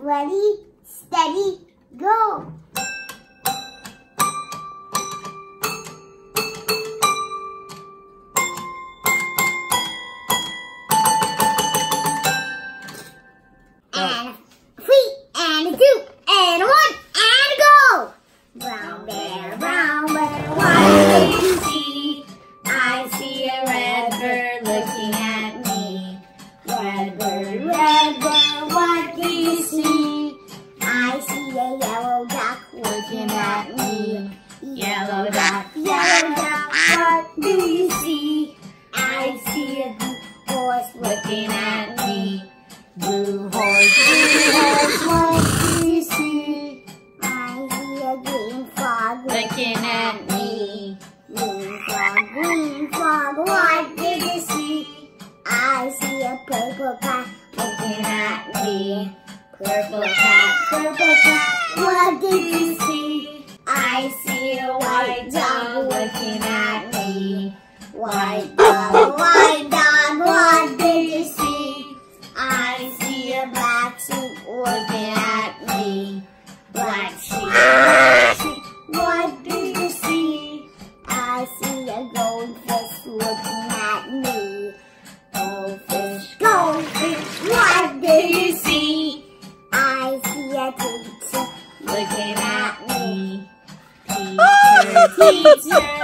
Ready, steady, go! And 3, and 2, and 1, and go! Brown bear, what do you see? I see a red bird looking at me. Red bird, what do you see? I see a yellow duck looking at me. Yellow duck, what do you see? I see a blue horse looking at me. Blue horse, what do you see? I see a green frog looking at me. Green frog, what did you see? I see a purple cat looking at me. Purple cat, what did you see? I see a white dog looking at me. White dog, what did you see? I see a black sheep looking at me. Black sheep, what did you see? I see a goldfish looking at me. Goldfish, what did you see? I see a teacher looking at me. Teacher,